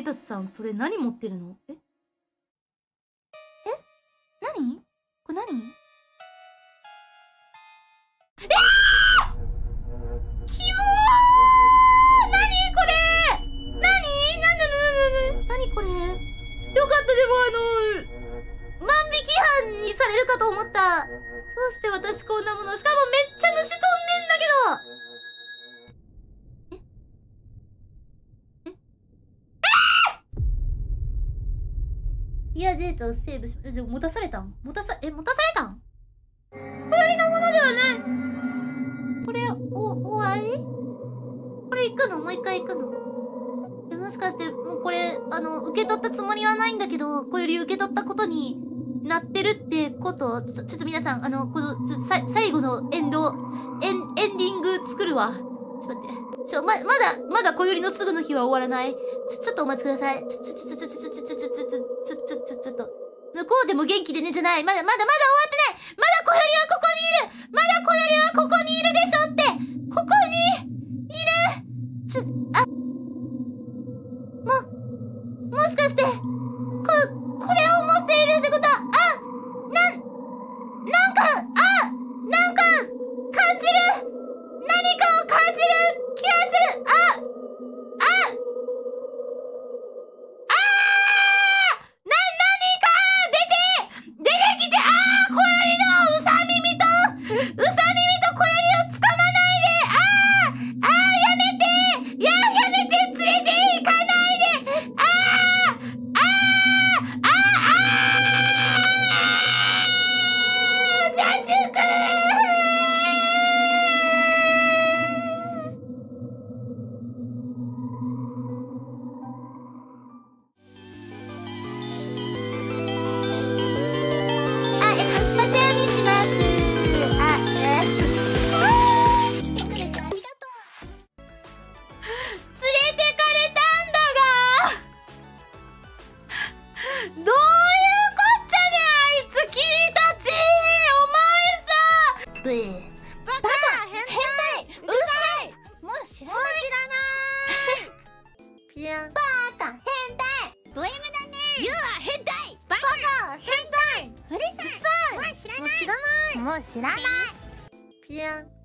レタスさん、それ何持ってるの？ 何これ何？キモー！何これ？何これ？よかった、でも万引き犯にされるかと思った。どうして私こんなもの？しかもめっちゃ虫飛んでんだけど。いや、データセーブし、でも持たされたん？持たされたん？小よりのものではない。これ、終わり？これ行くの？もう一回行くの？もしかして、もうこれ、受け取ったつもりはないんだけど、小より受け取ったことになってるってこと？ちょっと皆さん、この、最後のエンディング作るわ。ちょっと待って。まだ小よりのすぐの日は終わらない。ちょっとお待ちください。ちょっと。向こうでも元気でねじゃない。まだ終わってない。まだ小よりはここにいる。まだ小よりはここにいるでしょって。ここにいる。もしかして、これを持っているってことは、なんか、感じる。何かを感じる気がする。何か出てきて、小よりのうさ耳と小よりをつかまないで。やめて。やめて、連れて行かないで。ジャシュク立ち読みします。来てくれてありがとう。連れてかれたんだが、どういうこっちゃね、あいつ君たち。お前さ、バカ変態うるさい。もう知らないピアン。バカ変態ド M だね。You are 変態バカ変態うるさい。もう知らないピアン。